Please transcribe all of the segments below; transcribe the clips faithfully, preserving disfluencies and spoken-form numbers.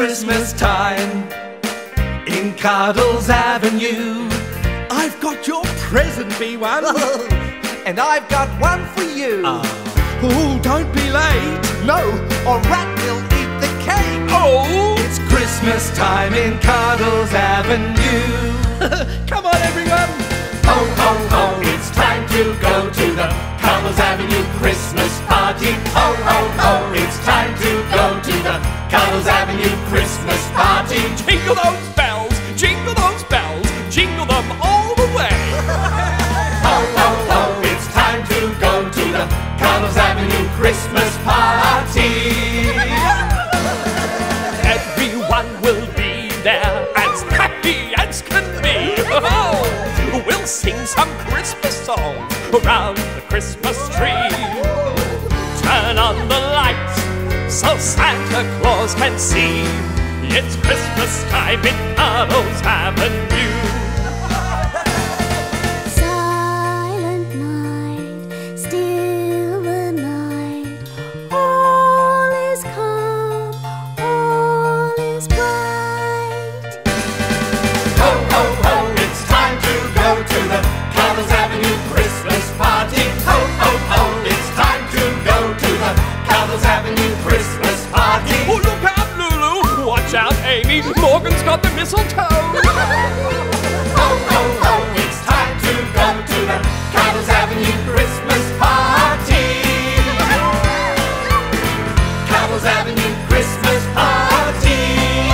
Christmas time in Cuddles Avenue. I've got your present, B one. And I've got one for you. Uh. Oh, don't be late. No, or Rat will eat the cake. Oh! It's Christmas time in Cuddles Avenue. Come on, everyone. Ho, ho, ho, it's time to go to the Cuddles Avenue Christmas party. Ho, ho, ho, it's time to go to the Cuddles Avenue Christmas party. Jingle those bells, jingle those bells, jingle them all the way. Ho, ho, ho, it's time to go to the Cuddles Avenue Christmas party. Everyone will be there as happy as can be. Oh, we'll sing some Christmas songs around the Christmas tree. Turn on the lights so Santa Claus can see. It's Christmas time in Cuddles Avenue. Silent night, still the night. All is calm, all is bright. Ho, ho, ho, it's time to go to the Cuddles Avenue Christmas party. Ho, ho, ho, it's time to go to the Cuddles Avenue Christmas party. Oh, look out, Lulu! Watch out, Amy! Morgan's got the mistletoe! Ho, ho, ho, it's time to go to the Cuddles Avenue Christmas party. Cuddles Avenue Christmas party.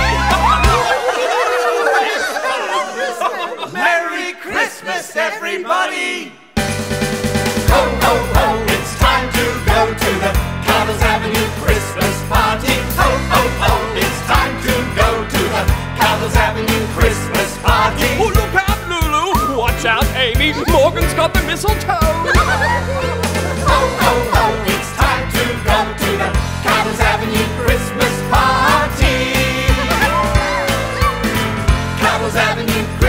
Merry Christmas, everybody! Ho, ho, ho, it's time to go to the Cuddles Avenue Christmas party. Ho, ho, ho, it's time to go to the Cuddles Avenue Christmas party. Oh, look out, Lulu! Watch out, Amy! Morgan's got the mistletoe! Ho, ho, ho, it's time to go to the Cuddles Avenue Christmas party. Cuddles Avenue Christmas